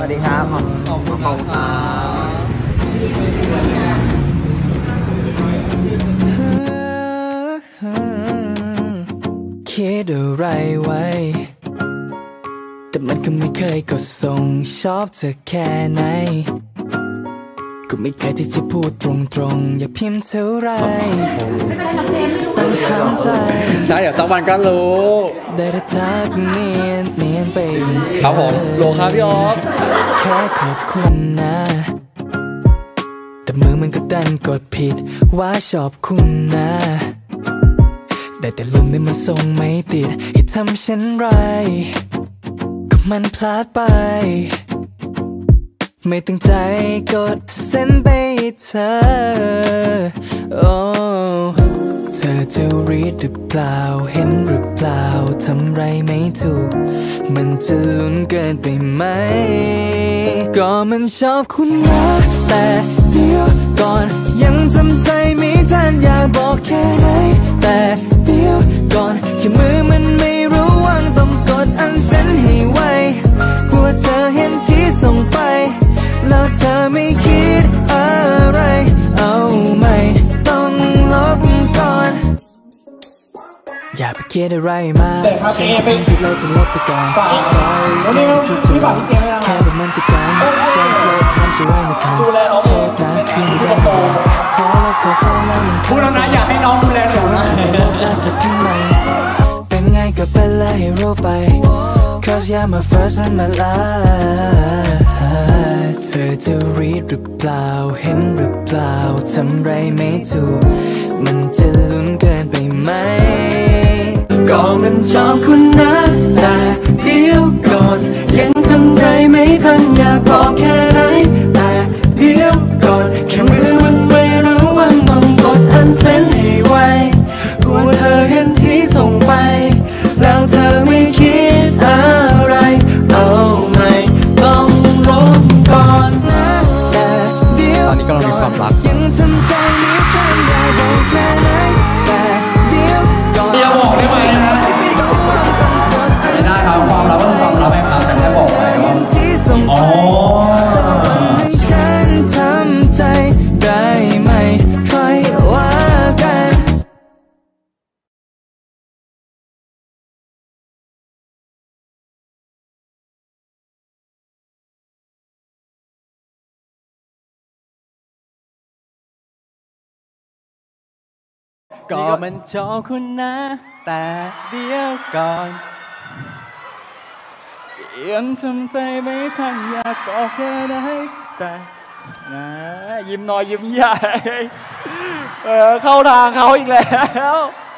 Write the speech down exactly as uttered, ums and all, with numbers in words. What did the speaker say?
วัสดีครับขอบคุณครับคิดอะไรไว้แต่มันก็ไม่เคยกดส่งชอบเธอแค่ไหนก็ไม่เคยที่จะพูดตรงๆอย่าพิมพ์เท่าไรตั้งคำใจใช่เดี๋ยวสักวันก็รู้ได้แต่ทักเนียนเนียนไปครับผมโลครับพี่ออฟแค่ขอบคุณนะแต่มือมันก็ดันกดผิดว่าชอบคุณนะได้แต่ลมได้มาส่งไม่ติดให้ทำเช่นไรก็มันพลาดไปไม่ตั้งใจกดเส้นไปเธอโอ้เธอจะรีดหรือเปล่าเห็นหรือเปล่าทำไรไม่ถูกมันจะลุ้นเกินไปไหมก็มันชอบคุณนะแต่เดี๋ยวก่อนยังทำใจไม่ทันอยากบอกแค่ไหนแต่เดี๋ยวก่อนแค่มือมันไม่ระวังต้องกดอันเซนให้ไวกลัวเธอเห็นที่ส่งไปแล้วเธอไม่คิดอะไรเอาไม่ต้องลบก่อนอย่าไปคิดอะไรมากแค่เป็นผิดเราจะลบไปก่อน sorry ไม่คิดจะลบแค่เป็นมันติดกันใช่เลยห้ามช่วยไม่ทันโทษนะที่ไม่ได้บอกเธอแล้วก็เขาแล้วมันพูดแล้วนะอยากให้น้องดูแลหนูนะแล้วจะเป็นไงเป็นไงก็เป็นเลยให้รู้ไป cause you're my first and my last เธอจะรีดหรือเปล่าเห็นหรือเปล่าทำไรไม่ถูกมันจะลุ้นเกินไปไหมก็มันชอบคุณนะแต่เดี๋ยวก่อนยังทำใจไม่ทันอยากบอกแค่ไหนแต่เดี๋ยวก่อนแค่มือมันไม่รู้ว่าต้องกดอันเซนให้ไวกลัวเธอเห็นที่ส่งไปแล้วเธอไม่คิดอะไรเอาไม่ต้องลบก่อนนะแต่เดี๋ยวก่อนยังทำใจไม่ทันอยากบอกแค่ไหนแต่เดี๋ยวก่อนอย่าบอกได้ไหมนะไม่ได้ครับความลับก็คือความลับไหมครับแต่แค่บอกไว้ว่าอ๋อให้ฉันทำใจได้ไหมค่อยว่ากันก็มันชอบคุณนะแต่เดี๋ยวก่อนยังทำใจไม่ทันอยากบอกแค่ไหนแต่นะยิ้มน้อยยิ้มใหญ่เออเข้าทางเขาอีกแล้ว